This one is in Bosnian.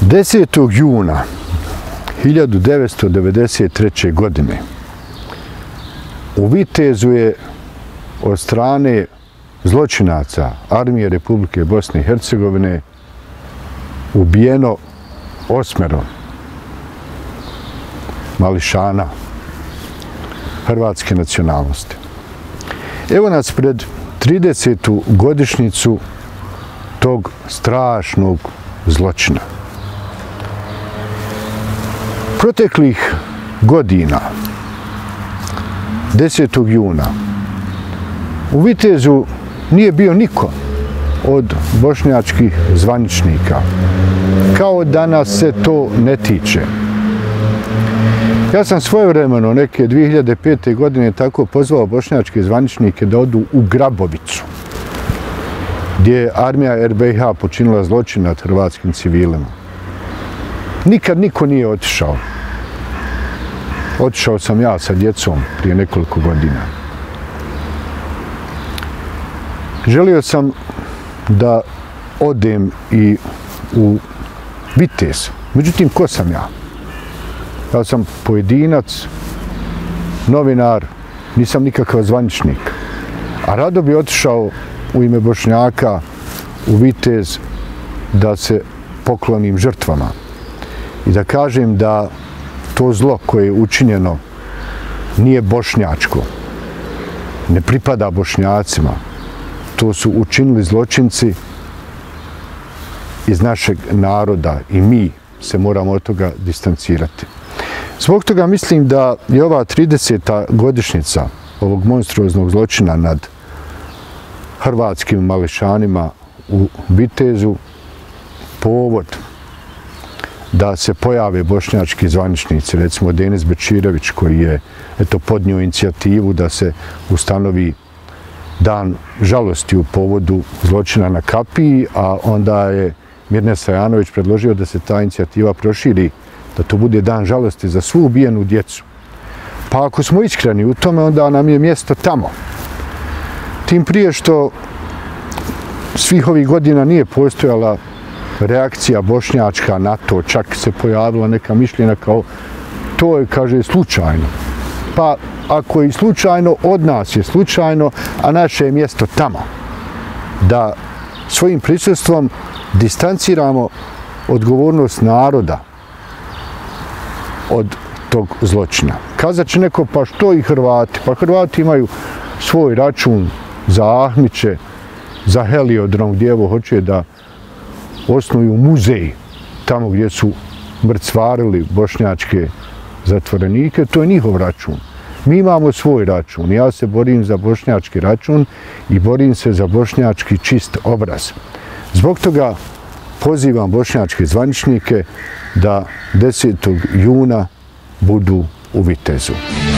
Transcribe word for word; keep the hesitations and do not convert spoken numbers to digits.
desetog juna hiljadu devetsto devedeset treće. godine u Vitezu je od strane zločinaca Armije Republike Bosne i Hercegovine ubijeno osmero mališana hrvatske nacionalnosti. Evo nas pred tridesetu godišnjicu tog strašnog zločina. Proteklih godina, desetog juna, u Vitezu nije bio niko od bošnjačkih zvaničnika. Kao da nas se to ne tiče. Ja sam svojevremeno, neke dvije hiljade pete. godine, tako pozvao bošnjačke zvaničnike da odu u Grabovicu, gdje je armija er be ha počinila zločin nad hrvatskim civilima. Nikad niko nije otišao. Otišao sam ja sa djecom prije nekoliko godina. Želio sam da odem i u Vitez. Međutim, ko sam ja? Ja sam pojedinac, novinar, nisam nikakav zvaničnik. A rado bi otišao u ime Bošnjaka u Vitez da se poklonim žrtvama i da kažem da to zlo koje je učinjeno nije bošnjačko, ne pripada Bošnjacima. To su učinili zločinci iz našeg naroda i mi se moramo od toga distancirati. Zbog toga mislim da je ova trideseta godišnjica ovog monstruoznog zločina nad hrvatskim mališanima u Vitezu povod da se pojave bošnjački zvaničnici, recimo Denis Bečirević koji je eto podnio inicijativu da se ustanovi dan žalosti u povodu zločina na Kapiji, a onda je Mirne Stojanović predložio da se ta inicijativa proširi, da to bude dan žalosti za svu ubijenu djecu. Pa ako smo iskreni u tome, onda nam je mjesto tamo. Tim prije što svih ovih godina nije postojala reakcija bošnjačka na to, čak se pojavila neka mišljenja kao to je, kaže, slučajno. Pa ako je i slučajno, od nas je slučajno, a naše je mjesto tamo. Da svojim prisustvom distanciramo odgovornost naroda od tog zločina. Kazat će neko, pa što i Hrvati? Pa Hrvati imaju svoj račun za Ahmiće, za Heliodrom, gdje evo hoće da osnuju muzej tamo gdje su mrcvarili bošnjačke zatvorenike. To je njihov račun. Mi imamo svoj račun. Ja se borim za bošnjački račun i borim se za bošnjački čist obraz. Zbog toga pozivam bošnjačke zvaničnike da desetog juna budu u Vitezu.